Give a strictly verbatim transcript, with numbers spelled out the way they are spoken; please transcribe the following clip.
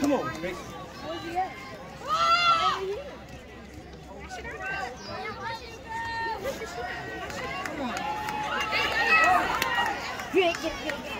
Come on. Where's he at? Come on. Get it, get it, get it, get it.